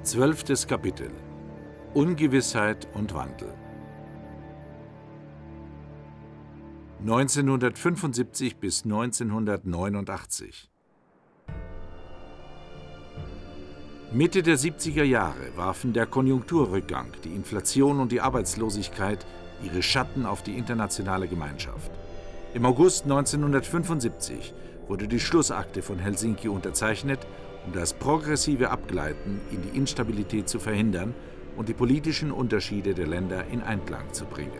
12. Kapitel: Ungewissheit und Wandel. 1975 bis 1989. Mitte der 70er Jahre warfen der Konjunkturrückgang, die Inflation und die Arbeitslosigkeit ihre Schatten auf die internationale Gemeinschaft. Im August 1975 wurde die Schlussakte von Helsinki unterzeichnet, um das progressive Abgleiten in die Instabilität zu verhindern und die politischen Unterschiede der Länder in Einklang zu bringen.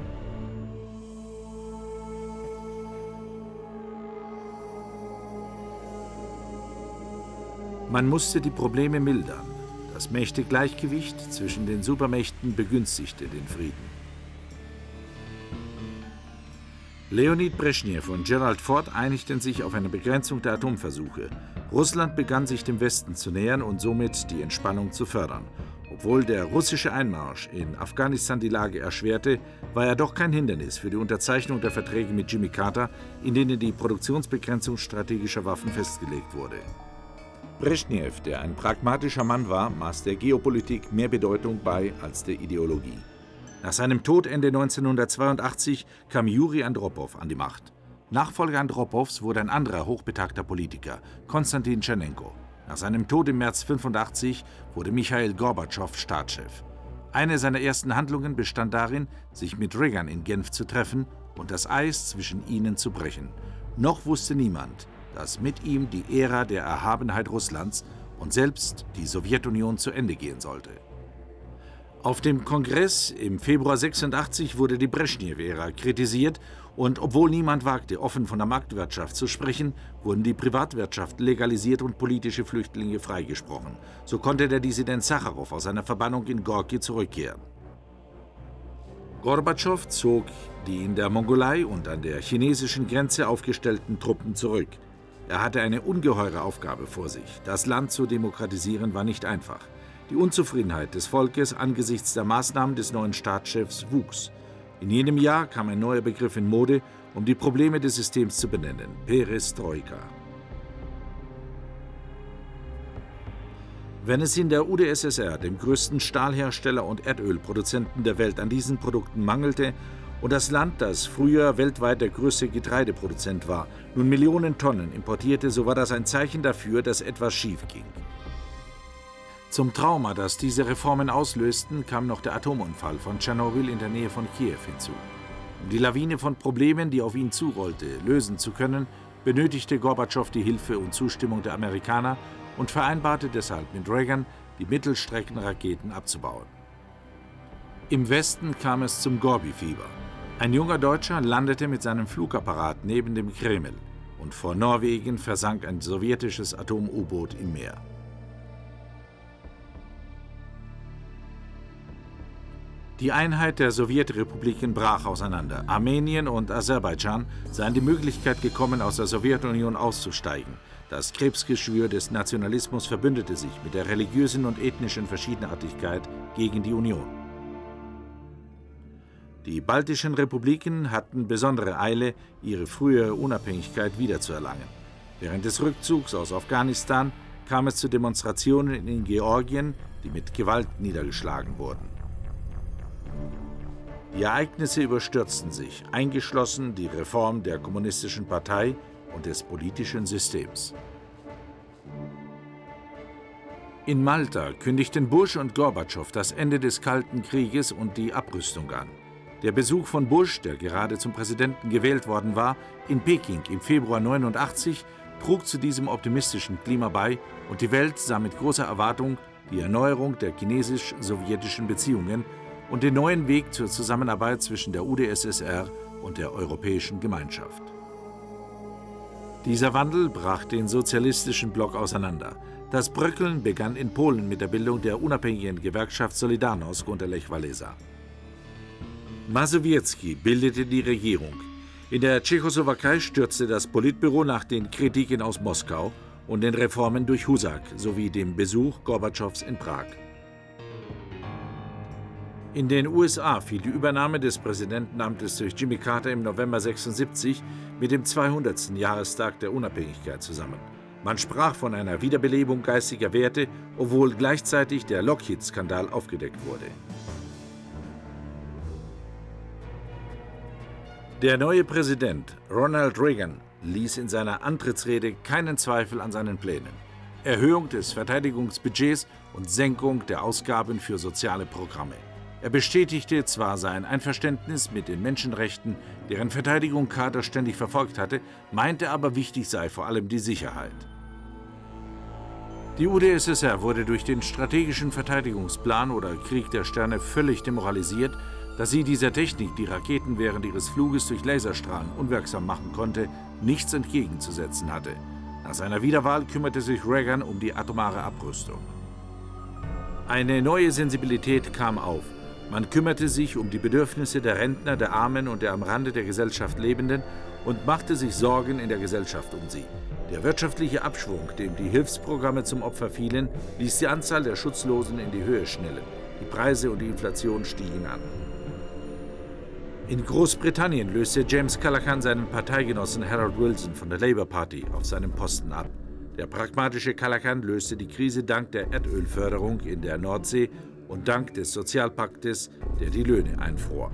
Man musste die Probleme mildern. Das Mächtegleichgewicht zwischen den Supermächten begünstigte den Frieden. Leonid Breschnew und Gerald Ford einigten sich auf eine Begrenzung der Atomversuche. Russland begann sich dem Westen zu nähern und somit die Entspannung zu fördern. Obwohl der russische Einmarsch in Afghanistan die Lage erschwerte, war er doch kein Hindernis für die Unterzeichnung der Verträge mit Jimmy Carter, in denen die Produktionsbegrenzung strategischer Waffen festgelegt wurde. Breschnew, der ein pragmatischer Mann war, maß der Geopolitik mehr Bedeutung bei als der Ideologie. Nach seinem Tod Ende 1982 kam Juri Andropow an die Macht. Nachfolger Andropows wurde ein anderer hochbetagter Politiker, Konstantin Tschernenko. Nach seinem Tod im März 1985 wurde Michail Gorbatschow Staatschef. Eine seiner ersten Handlungen bestand darin, sich mit Reagan in Genf zu treffen und das Eis zwischen ihnen zu brechen. Noch wusste niemand, dass mit ihm die Ära der Erhabenheit Russlands und selbst die Sowjetunion zu Ende gehen sollte. Auf dem Kongress im Februar 1986 wurde die Breschnew-Ära kritisiert und obwohl niemand wagte, offen von der Marktwirtschaft zu sprechen, wurden die Privatwirtschaft legalisiert und politische Flüchtlinge freigesprochen. So konnte der Dissident Sacharow aus seiner Verbannung in Gorki zurückkehren. Gorbatschow zog die in der Mongolei und an der chinesischen Grenze aufgestellten Truppen zurück. Er hatte eine ungeheure Aufgabe vor sich. Das Land zu demokratisieren war nicht einfach. Die Unzufriedenheit des Volkes angesichts der Maßnahmen des neuen Staatschefs wuchs. In jedem Jahr kam ein neuer Begriff in Mode, um die Probleme des Systems zu benennen: Perestroika. Wenn es in der UdSSR, dem größten Stahlhersteller und Erdölproduzenten der Welt, an diesen Produkten mangelte und das Land, das früher weltweit der größte Getreideproduzent war, nun Millionen Tonnen importierte, so war das ein Zeichen dafür, dass etwas schief ging. Zum Trauma, das diese Reformen auslösten, kam noch der Atomunfall von Tschernobyl in der Nähe von Kiew hinzu. Um die Lawine von Problemen, die auf ihn zurollte, lösen zu können, benötigte Gorbatschow die Hilfe und Zustimmung der Amerikaner und vereinbarte deshalb mit Reagan, die Mittelstreckenraketen abzubauen. Im Westen kam es zum Gorbi-Fieber. Ein junger Deutscher landete mit seinem Flugapparat neben dem Kreml und vor Norwegen versank ein sowjetisches Atom-U-Boot im Meer. Die Einheit der Sowjetrepubliken brach auseinander. Armenien und Aserbaidschan sahen die Möglichkeit gekommen, aus der Sowjetunion auszusteigen. Das Krebsgeschwür des Nationalismus verbündete sich mit der religiösen und ethnischen Verschiedenartigkeit gegen die Union. Die baltischen Republiken hatten besondere Eile, ihre frühere Unabhängigkeit wiederzuerlangen. Während des Rückzugs aus Afghanistan kam es zu Demonstrationen in Georgien, die mit Gewalt niedergeschlagen wurden. Die Ereignisse überstürzten sich, eingeschlossen die Reform der Kommunistischen Partei und des politischen Systems. In Malta kündigten Bush und Gorbatschow das Ende des Kalten Krieges und die Abrüstung an. Der Besuch von Bush, der gerade zum Präsidenten gewählt worden war, in Peking im Februar 1989 trug zu diesem optimistischen Klima bei und die Welt sah mit großer Erwartung die Erneuerung der chinesisch-sowjetischen Beziehungen und den neuen Weg zur Zusammenarbeit zwischen der UdSSR und der Europäischen Gemeinschaft. Dieser Wandel brach den sozialistischen Block auseinander. Das Bröckeln begann in Polen mit der Bildung der unabhängigen Gewerkschaft Solidarność unter Lech Walesa. Mazowiecki bildete die Regierung. In der Tschechoslowakei stürzte das Politbüro nach den Kritiken aus Moskau und den Reformen durch Husak sowie dem Besuch Gorbatschows in Prag. In den USA fiel die Übernahme des Präsidentenamtes durch Jimmy Carter im November 1976 mit dem 200. Jahrestag der Unabhängigkeit zusammen. Man sprach von einer Wiederbelebung geistiger Werte, obwohl gleichzeitig der Lockheed-Skandal aufgedeckt wurde. Der neue Präsident Ronald Reagan ließ in seiner Antrittsrede keinen Zweifel an seinen Plänen. Erhöhung des Verteidigungsbudgets und Senkung der Ausgaben für soziale Programme. Er bestätigte zwar sein Einverständnis mit den Menschenrechten, deren Verteidigung Carter ständig verfolgt hatte, meinte aber, wichtig sei vor allem die Sicherheit. Die UdSSR wurde durch den strategischen Verteidigungsplan oder Krieg der Sterne völlig demoralisiert, da sie dieser Technik, die Raketen während ihres Fluges durch Laserstrahlen unwirksam machen konnte, nichts entgegenzusetzen hatte. Nach seiner Wiederwahl kümmerte sich Reagan um die atomare Abrüstung. Eine neue Sensibilität kam auf. Man kümmerte sich um die Bedürfnisse der Rentner, der Armen und der am Rande der Gesellschaft Lebenden und machte sich Sorgen in der Gesellschaft um sie. Der wirtschaftliche Abschwung, dem die Hilfsprogramme zum Opfer fielen, ließ die Anzahl der Schutzlosen in die Höhe schnellen. Die Preise und die Inflation stiegen an. In Großbritannien löste James Callaghan seinen Parteigenossen Harold Wilson von der Labour Party auf seinem Posten ab. Der pragmatische Callaghan löste die Krise dank der Erdölförderung in der Nordsee und dank des Sozialpaktes, der die Löhne einfror.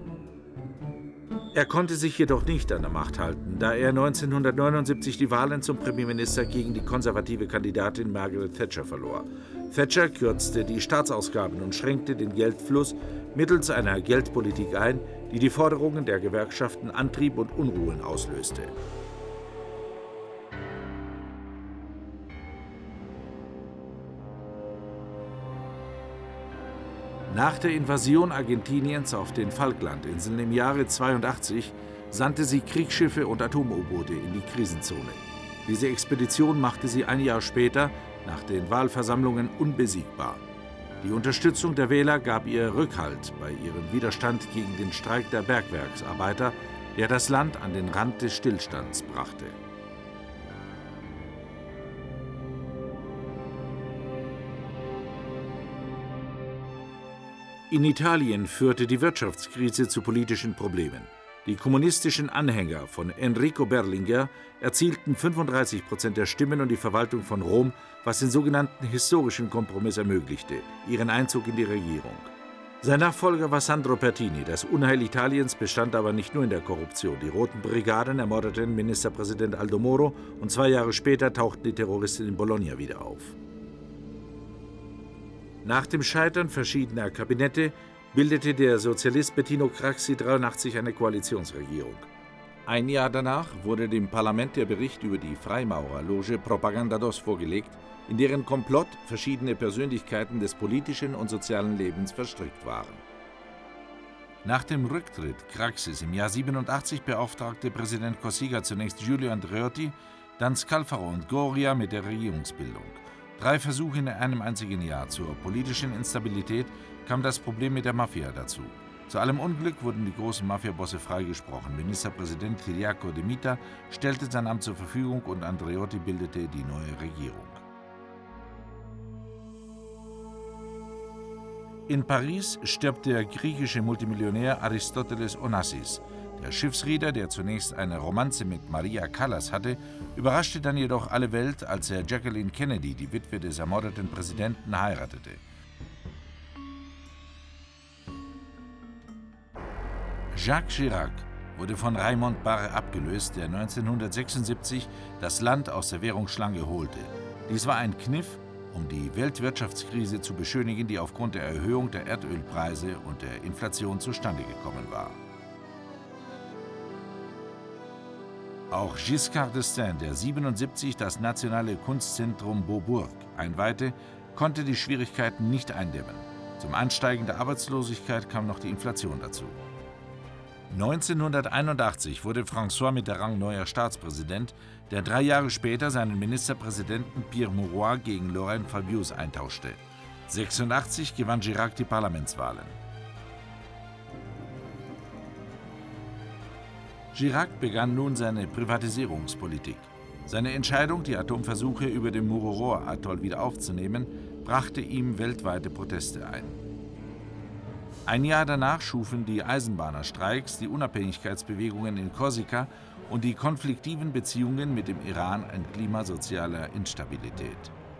Er konnte sich jedoch nicht an der Macht halten, da er 1979 die Wahlen zum Premierminister gegen die konservative Kandidatin Margaret Thatcher verlor. Thatcher kürzte die Staatsausgaben und schränkte den Geldfluss mittels einer Geldpolitik ein, die die Forderungen der Gewerkschaften antrieb und Unruhen auslöste. Nach der Invasion Argentiniens auf den Falklandinseln im Jahre 1982 sandte sie Kriegsschiffe und Atom-U-Boote in die Krisenzone. Diese Expedition machte sie ein Jahr später, nach den Wahlversammlungen, unbesiegbar. Die Unterstützung der Wähler gab ihr Rückhalt bei ihrem Widerstand gegen den Streik der Bergwerksarbeiter, der das Land an den Rand des Stillstands brachte. In Italien führte die Wirtschaftskrise zu politischen Problemen. Die kommunistischen Anhänger von Enrico Berlinguer erzielten 35% der Stimmen und die Verwaltung von Rom, was den sogenannten historischen Kompromiss ermöglichte, ihren Einzug in die Regierung. Sein Nachfolger war Sandro Pertini. Das Unheil Italiens bestand aber nicht nur in der Korruption. Die Roten Brigaden ermordeten Ministerpräsident Aldo Moro und 2 Jahre später tauchten die Terroristen in Bologna wieder auf. Nach dem Scheitern verschiedener Kabinette bildete der Sozialist Bettino Craxi 1983 eine Koalitionsregierung. Ein Jahr danach wurde dem Parlament der Bericht über die Freimaurerloge Propaganda DOS vorgelegt, in deren Komplott verschiedene Persönlichkeiten des politischen und sozialen Lebens verstrickt waren. Nach dem Rücktritt Craxis im Jahr 1987 beauftragte Präsident Cossiga zunächst Giulio Andreotti, dann Scalfaro und Goria mit der Regierungsbildung. 3 Versuche in einem einzigen Jahr zur politischen Instabilität kam das Problem mit der Mafia dazu. Zu allem Unglück wurden die großen Mafiabosse freigesprochen. Ministerpräsident Ciriaco de Mita stellte sein Amt zur Verfügung und Andreotti bildete die neue Regierung. In Paris stirbt der griechische Multimillionär Aristoteles Onassis. Der Schiffsreeder, der zunächst eine Romanze mit Maria Callas hatte, überraschte dann jedoch alle Welt, als er Jacqueline Kennedy, die Witwe des ermordeten Präsidenten, heiratete. Jacques Chirac wurde von Raymond Barre abgelöst, der 1976 das Land aus der Währungsschlange holte. Dies war ein Kniff, um die Weltwirtschaftskrise zu beschönigen, die aufgrund der Erhöhung der Erdölpreise und der Inflation zustande gekommen war. Auch Giscard d'Estaing, der 1977 das nationale Kunstzentrum Beaubourg einweihte, konnte die Schwierigkeiten nicht eindämmen. Zum Ansteigen der Arbeitslosigkeit kam noch die Inflation dazu. 1981 wurde François Mitterrand neuer Staatspräsident, der 3 Jahre später seinen Ministerpräsidenten Pierre Mauroy gegen Laurent Fabius eintauschte. 1986 gewann Chirac die Parlamentswahlen. Chirac begann nun seine Privatisierungspolitik. Seine Entscheidung, die Atomversuche über dem Mururoa-Atoll wieder aufzunehmen, brachte ihm weltweite Proteste ein. Ein Jahr danach schufen die Eisenbahnerstreiks die Unabhängigkeitsbewegungen in Korsika und die konfliktiven Beziehungen mit dem Iran ein Klima sozialer Instabilität.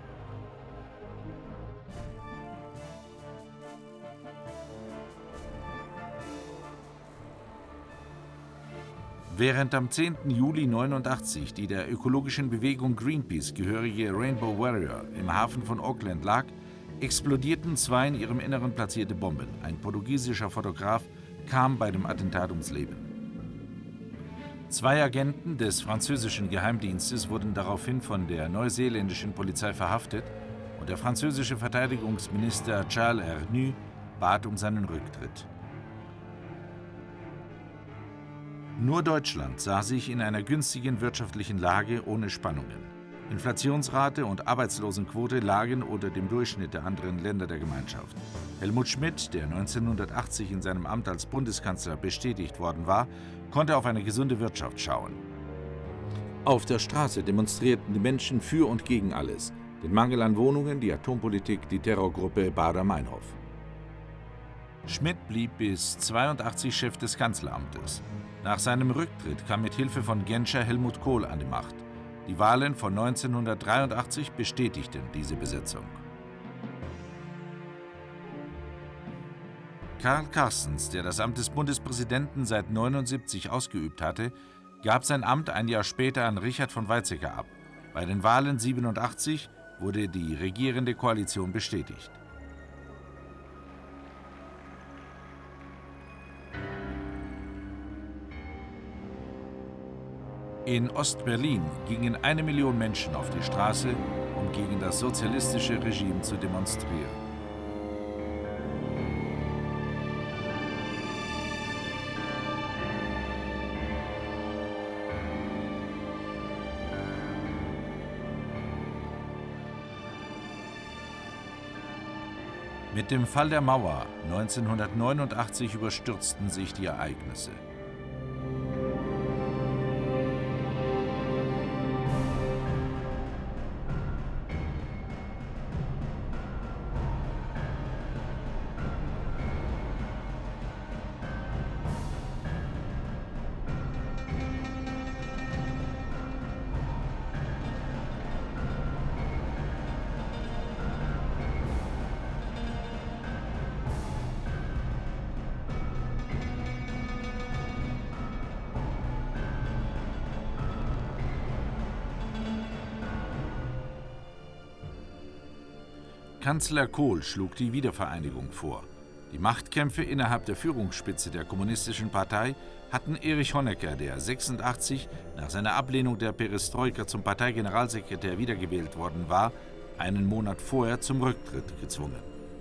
Während am 10. Juli 1989 die der ökologischen Bewegung Greenpeace gehörige Rainbow Warrior im Hafen von Auckland lag, explodierten 2 in ihrem Inneren platzierte Bomben. Ein portugiesischer Fotograf kam bei dem Attentat ums Leben. 2 Agenten des französischen Geheimdienstes wurden daraufhin von der neuseeländischen Polizei verhaftet und der französische Verteidigungsminister Charles Hernu bat um seinen Rücktritt. Nur Deutschland sah sich in einer günstigen wirtschaftlichen Lage ohne Spannungen. Inflationsrate und Arbeitslosenquote lagen unter dem Durchschnitt der anderen Länder der Gemeinschaft. Helmut Schmidt, der 1980 in seinem Amt als Bundeskanzler bestätigt worden war, konnte auf eine gesunde Wirtschaft schauen. Auf der Straße demonstrierten die Menschen für und gegen alles: den Mangel an Wohnungen, die Atompolitik, die Terrorgruppe Baader-Meinhof. Schmidt blieb bis 1982 Chef des Kanzleramtes. Nach seinem Rücktritt kam mit Hilfe von Genscher Helmut Kohl an die Macht. Die Wahlen von 1983 bestätigten diese Besetzung. Karl Carstens, der das Amt des Bundespräsidenten seit 1979 ausgeübt hatte, gab sein Amt ein Jahr später an Richard von Weizsäcker ab. Bei den Wahlen 1987 wurde die regierende Koalition bestätigt. In Ostberlin gingen 1 Million Menschen auf die Straße, um gegen das sozialistische Regime zu demonstrieren. Mit dem Fall der Mauer 1989 überstürzten sich die Ereignisse. Kanzler Kohl schlug die Wiedervereinigung vor. Die Machtkämpfe innerhalb der Führungsspitze der Kommunistischen Partei hatten Erich Honecker, der 1986 nach seiner Ablehnung der Perestroika zum Parteigeneralsekretär wiedergewählt worden war, einen Monat vorher zum Rücktritt gezwungen.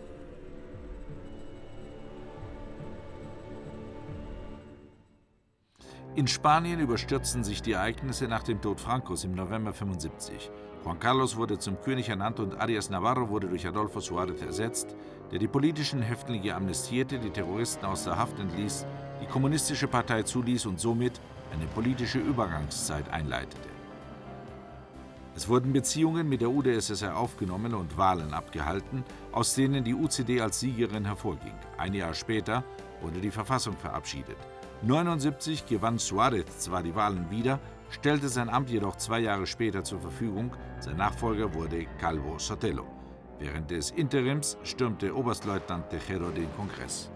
In Spanien überstürzten sich die Ereignisse nach dem Tod Francos im November 1975. Juan Carlos wurde zum König ernannt und Arias Navarro wurde durch Adolfo Suárez ersetzt, der die politischen Häftlinge amnestierte, die Terroristen aus der Haft entließ, die Kommunistische Partei zuließ und somit eine politische Übergangszeit einleitete. Es wurden Beziehungen mit der UdSSR aufgenommen und Wahlen abgehalten, aus denen die UCD als Siegerin hervorging. Ein Jahr später wurde die Verfassung verabschiedet. 1979 gewann Suárez zwar die Wahlen wieder, stellte sein Amt jedoch 2 Jahre später zur Verfügung. Sein Nachfolger wurde Calvo Sotelo. Während des Interims stürmte Oberstleutnant Tejero den Kongress.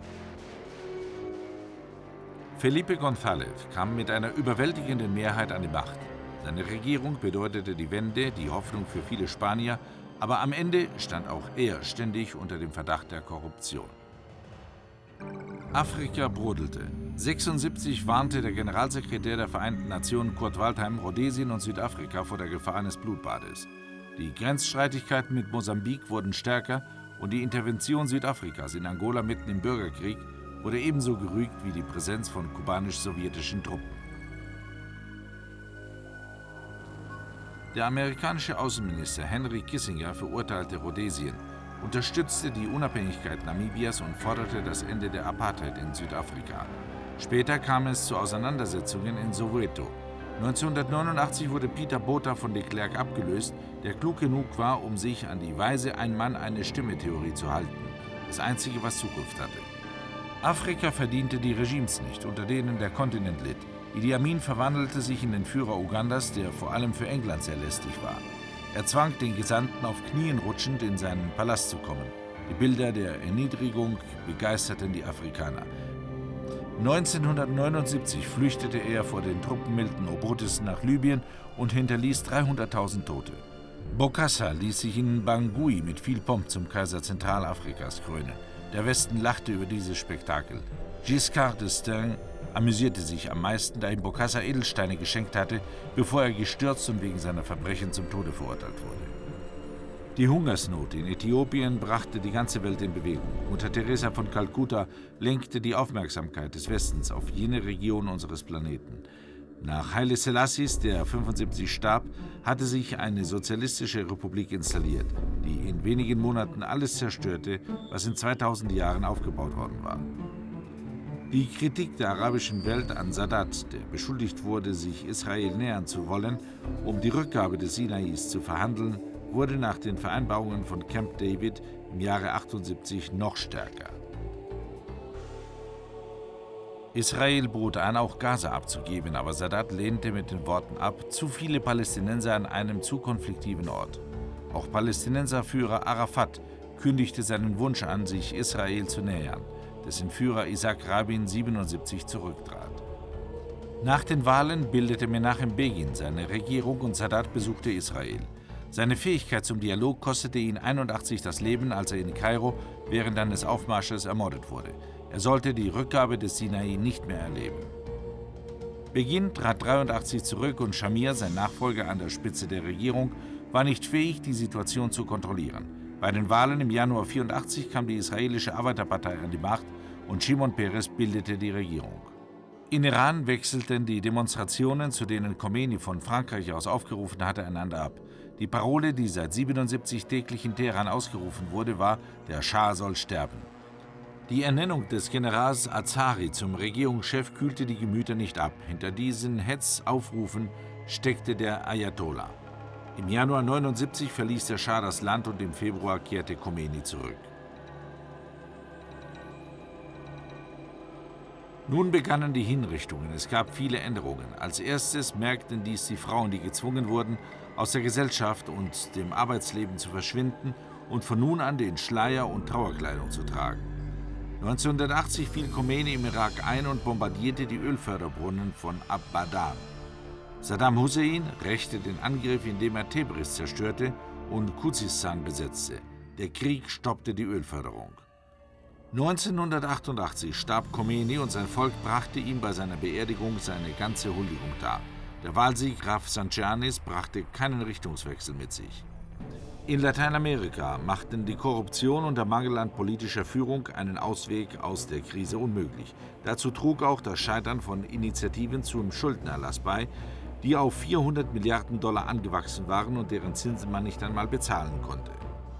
Felipe González kam mit einer überwältigenden Mehrheit an die Macht. Seine Regierung bedeutete die Wende, die Hoffnung für viele Spanier, aber am Ende stand auch er ständig unter dem Verdacht der Korruption. Afrika brodelte. 1976 warnte der Generalsekretär der Vereinten Nationen Kurt Waldheim Rhodesien und Südafrika vor der Gefahr eines Blutbades. Die Grenzstreitigkeiten mit Mosambik wurden stärker und die Intervention Südafrikas in Angola mitten im Bürgerkrieg wurde ebenso gerügt wie die Präsenz von kubanisch-sowjetischen Truppen. Der amerikanische Außenminister Henry Kissinger verurteilte Rhodesien, unterstützte die Unabhängigkeit Namibias und forderte das Ende der Apartheid in Südafrika. Später kam es zu Auseinandersetzungen in Soweto. 1989 wurde Pieter Botha von de Klerk abgelöst, der klug genug war, um sich an die weise Ein-Mann-eine-Stimme-Theorie zu halten, das einzige, was Zukunft hatte. Afrika verdiente die Regimes nicht, unter denen der Kontinent litt. Idi Amin verwandelte sich in den Führer Ugandas, der vor allem für England sehr lästig war. Er zwang den Gesandten auf Knien rutschend in seinen Palast zu kommen. Die Bilder der Erniedrigung begeisterten die Afrikaner. 1979 flüchtete er vor den Truppen Milton Obotes nach Libyen und hinterließ 300.000 Tote. Bokassa ließ sich in Bangui mit viel Pomp zum Kaiser Zentralafrikas krönen. Der Westen lachte über dieses Spektakel. Giscard d'Estaing amüsierte sich am meisten, da ihm Bokassa Edelsteine geschenkt hatte, bevor er gestürzt und wegen seiner Verbrechen zum Tode verurteilt wurde. Die Hungersnot in Äthiopien brachte die ganze Welt in Bewegung. Mutter Teresa von Kalkutta lenkte die Aufmerksamkeit des Westens auf jene Region unseres Planeten. Nach Haile Selassies, der 75 starb, hatte sich eine sozialistische Republik installiert, die in wenigen Monaten alles zerstörte, was in 2000 Jahren aufgebaut worden war. Die Kritik der arabischen Welt an Sadat, der beschuldigt wurde, sich Israel nähern zu wollen, um die Rückgabe des Sinais zu verhandeln, wurde nach den Vereinbarungen von Camp David im Jahre 78 noch stärker. Israel bot an, auch Gaza abzugeben, aber Sadat lehnte mit den Worten ab: zu viele Palästinenser an einem zu konfliktiven Ort. Auch Palästinenserführer Arafat kündigte seinen Wunsch an, sich Israel zu nähern, dessen Führer Isaac Rabin 1977 zurücktrat. Nach den Wahlen bildete Menachem Begin seine Regierung und Sadat besuchte Israel. Seine Fähigkeit zum Dialog kostete ihn 1981 das Leben, als er in Kairo während eines Aufmarsches ermordet wurde. Er sollte die Rückgabe des Sinai nicht mehr erleben. Begin trat 1983 zurück und Shamir, sein Nachfolger an der Spitze der Regierung, war nicht fähig, die Situation zu kontrollieren. Bei den Wahlen im Januar 1984 kam die israelische Arbeiterpartei an die Macht und Shimon Peres bildete die Regierung. In Iran wechselten die Demonstrationen, zu denen Khomeini von Frankreich aus aufgerufen hatte, einander ab. Die Parole, die seit 1977 täglich in Teheran ausgerufen wurde, war: Der Schah soll sterben. Die Ernennung des Generals Azari zum Regierungschef kühlte die Gemüter nicht ab. Hinter diesen Hetzaufrufen steckte der Ayatollah. Im Januar 1979 verließ der Schah das Land und im Februar kehrte Khomeini zurück. Nun begannen die Hinrichtungen. Es gab viele Änderungen. Als erstes merkten dies die Frauen, die gezwungen wurden, aus der Gesellschaft und dem Arbeitsleben zu verschwinden und von nun an den Schleier und Trauerkleidung zu tragen. 1980 fiel Khomeini im Irak ein und bombardierte die Ölförderbrunnen von Abadan. Saddam Hussein rächte den Angriff, indem er Tebris zerstörte und Khuzistan besetzte. Der Krieg stoppte die Ölförderung. 1988 starb Khomeini und sein Volk brachte ihm bei seiner Beerdigung seine ganze Huldigung dar. Der Wahlsieg Rafsanjanis brachte keinen Richtungswechsel mit sich. In Lateinamerika machten die Korruption und der Mangel an politischer Führung einen Ausweg aus der Krise unmöglich. Dazu trug auch das Scheitern von Initiativen zum Schuldenerlass bei, die auf 400 Milliarden Dollar angewachsen waren und deren Zinsen man nicht einmal bezahlen konnte.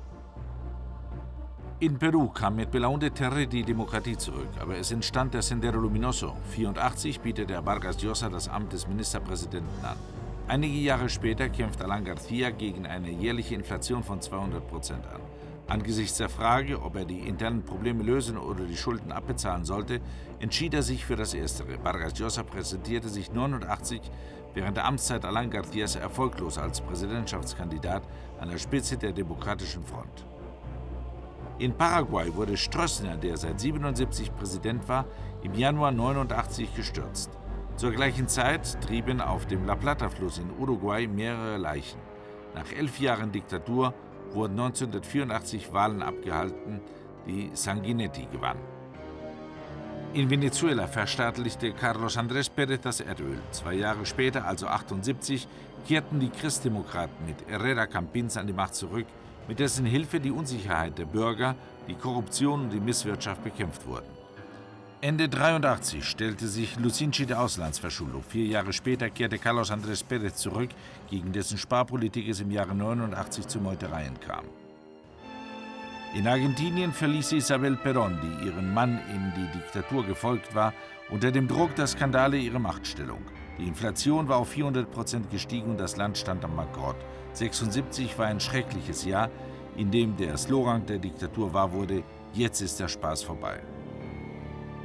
In Peru kam mit Belaúnde Terry die Demokratie zurück, aber es entstand der Sendero Luminoso. 1984 bietet er Vargas Llosa das Amt des Ministerpräsidenten an. Einige Jahre später kämpft Alan García gegen eine jährliche Inflation von 200% an. Angesichts der Frage, ob er die internen Probleme lösen oder die Schulden abbezahlen sollte, entschied er sich für das Erstere. Vargas Llosa präsentierte sich 1989 während der Amtszeit Alan Garcías erfolglos als Präsidentschaftskandidat an der Spitze der Demokratischen Front. In Paraguay wurde Stroessner, der seit 1977 Präsident war, im Januar 1989 gestürzt. Zur gleichen Zeit trieben auf dem La Plata-Fluss in Uruguay mehrere Leichen. Nach 11 Jahren Diktatur wurden 1984 Wahlen abgehalten, die Sanguinetti gewann. In Venezuela verstaatlichte Carlos Andrés Pérez das Erdöl. 2 Jahre später, also 1978, kehrten die Christdemokraten mit Herrera Campins an die Macht zurück, mit dessen Hilfe die Unsicherheit der Bürger, die Korruption und die Misswirtschaft bekämpft wurden. Ende 1983 stellte sich Lucinchi der Auslandsverschuldung. 4 Jahre später kehrte Carlos Andrés Pérez zurück, gegen dessen Sparpolitik es im Jahre 1989 zu Meutereien kam. In Argentinien verließ Isabel Perón, die ihrem Mann in die Diktatur gefolgt war, unter dem Druck der Skandale ihre Machtstellung. Die Inflation war auf 400% gestiegen und das Land stand am Bankrott. 1976 war ein schreckliches Jahr, in dem der Slogan der Diktatur wahr wurde: Jetzt ist der Spaß vorbei.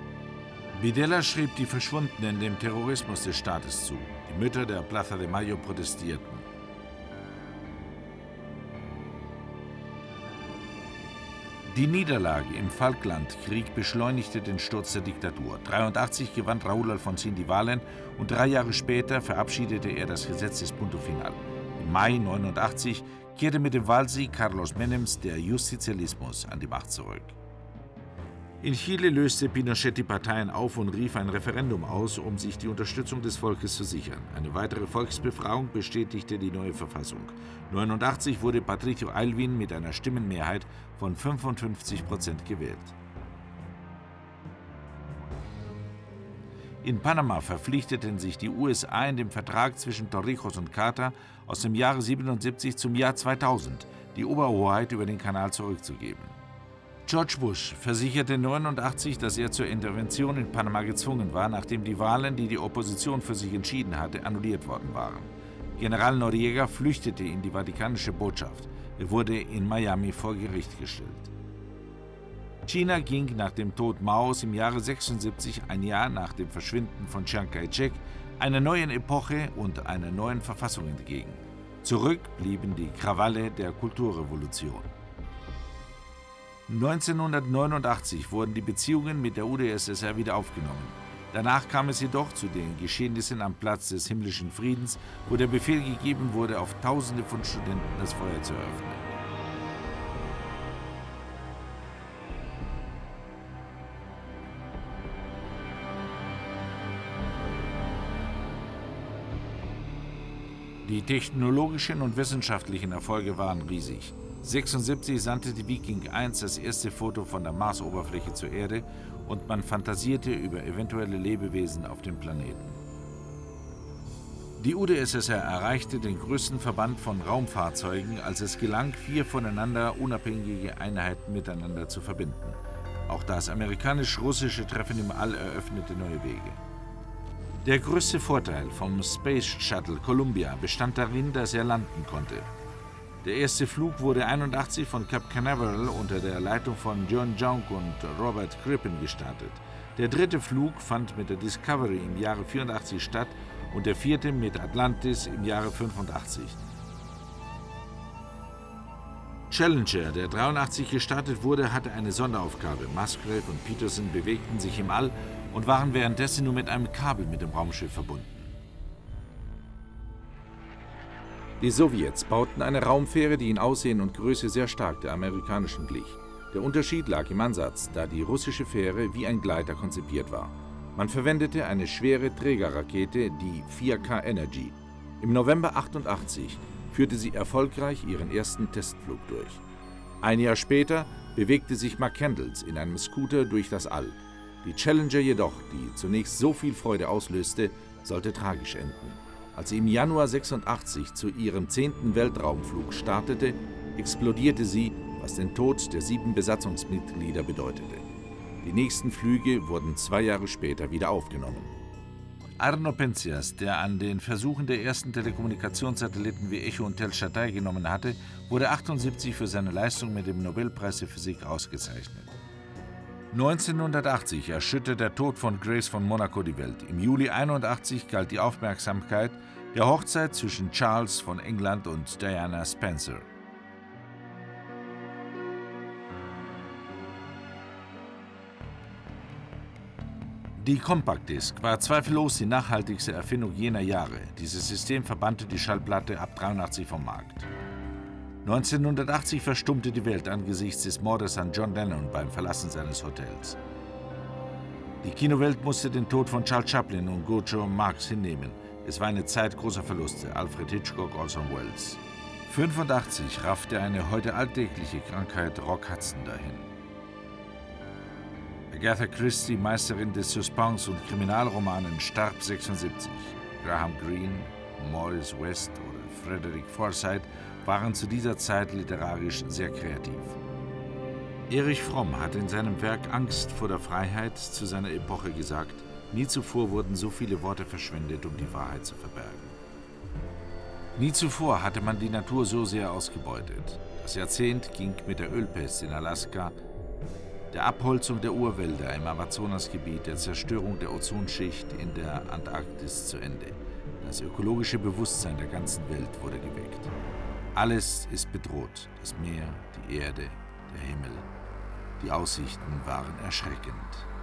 Videla schrieb die Verschwundenen dem Terrorismus des Staates zu. Die Mütter der Plaza de Mayo protestierten. Die Niederlage im Falklandkrieg beschleunigte den Sturz der Diktatur. 1983 gewann Raúl Alfonsín die Wahlen und 3 Jahre später verabschiedete er das Gesetz des Punto Final. Im Mai 1989 kehrte mit dem Wahlsieg Carlos Menems der Justitialismus an die Macht zurück. In Chile löste Pinochet die Parteien auf und rief ein Referendum aus, um sich die Unterstützung des Volkes zu sichern. Eine weitere Volksbefragung bestätigte die neue Verfassung. 1989 wurde Patricio Aylwin mit einer Stimmenmehrheit von 55% gewählt. In Panama verpflichteten sich die USA in dem Vertrag zwischen Torrijos und Carter aus dem Jahre 1977 zum Jahr 2000, die Oberhoheit über den Kanal zurückzugeben. George Bush versicherte 1989, dass er zur Intervention in Panama gezwungen war, nachdem die Wahlen, die die Opposition für sich entschieden hatte, annulliert worden waren. General Noriega flüchtete in die Vatikanische Botschaft. Er wurde in Miami vor Gericht gestellt. China ging nach dem Tod Maos im Jahre 1976, ein Jahr nach dem Verschwinden von Chiang Kai-shek, einer neuen Epoche und einer neuen Verfassung entgegen. Zurück blieben die Krawalle der Kulturrevolution. 1989 wurden die Beziehungen mit der UdSSR wieder aufgenommen. Danach kam es jedoch zu den Geschehnissen am Platz des himmlischen Friedens, wo der Befehl gegeben wurde, auf Tausende von Studenten das Feuer zu eröffnen. Die technologischen und wissenschaftlichen Erfolge waren riesig. 1976 sandte die Viking 1 das erste Foto von der Marsoberfläche zur Erde und man fantasierte über eventuelle Lebewesen auf dem Planeten. Die UdSSR erreichte den größten Verband von Raumfahrzeugen, als es gelang, 4 voneinander unabhängige Einheiten miteinander zu verbinden. Auch das amerikanisch-russische Treffen im All eröffnete neue Wege. Der größte Vorteil vom Space Shuttle Columbia bestand darin, dass er landen konnte. Der erste Flug wurde 1981 von Cape Canaveral unter der Leitung von John Young und Robert Crippen gestartet. Der dritte Flug fand mit der Discovery im Jahre 1984 statt und der vierte mit Atlantis im Jahre 1985. Challenger, der 1983 gestartet wurde, hatte eine Sonderaufgabe. Musgrave und Peterson bewegten sich im All und waren währenddessen nur mit einem Kabel mit dem Raumschiff verbunden. Die Sowjets bauten eine Raumfähre, die in Aussehen und Größe sehr stark der amerikanischen glich. Der Unterschied lag im Ansatz, da die russische Fähre wie ein Gleiter konzipiert war. Man verwendete eine schwere Trägerrakete, die 4K Energy. Im November 1988 führte sie erfolgreich ihren ersten Testflug durch. Ein Jahr später bewegte sich McCandless in einem Scooter durch das All. Die Challenger jedoch, die zunächst so viel Freude auslöste, sollte tragisch enden. Als sie im Januar 1986 zu ihrem 10. Weltraumflug startete, explodierte sie, was den Tod der 7 Besatzungsmitglieder bedeutete. Die nächsten Flüge wurden 2 Jahre später wieder aufgenommen. Arno Penzias, der an den Versuchen der ersten Telekommunikationssatelliten wie Echo und Telstar teilgenommen hatte, wurde 1978 für seine Leistung mit dem Nobelpreis für Physik ausgezeichnet. 1980 erschütterte der Tod von Grace von Monaco die Welt. Im Juli 1981 galt die Aufmerksamkeit der Hochzeit zwischen Charles von England und Diana Spencer. Die Compact Disc war zweifellos die nachhaltigste Erfindung jener Jahre. Dieses System verbannte die Schallplatte ab 1983 vom Markt. 1980 verstummte die Welt angesichts des Mordes an John Lennon beim Verlassen seines Hotels. Die Kinowelt musste den Tod von Charles Chaplin und Groucho Marx hinnehmen. Es war eine Zeit großer Verluste. Alfred Hitchcock, Orson Welles. 1985 raffte eine heute alltägliche Krankheit Rock Hudson dahin. Agatha Christie, Meisterin des Suspense- und Kriminalromanen, starb 1976. Graham Greene, Morris West oder Frederick Forsyth waren zu dieser Zeit literarisch sehr kreativ. Erich Fromm hat in seinem Werk Angst vor der Freiheit zu seiner Epoche gesagt, nie zuvor wurden so viele Worte verschwendet, um die Wahrheit zu verbergen. Nie zuvor hatte man die Natur so sehr ausgebeutet. Das Jahrzehnt ging mit der Ölpest in Alaska, der Abholzung der Urwälder im Amazonasgebiet, der Zerstörung der Ozonschicht in der Antarktis zu Ende. Das ökologische Bewusstsein der ganzen Welt wurde geweckt. Alles ist bedroht, das Meer, die Erde, der Himmel. Die Aussichten waren erschreckend.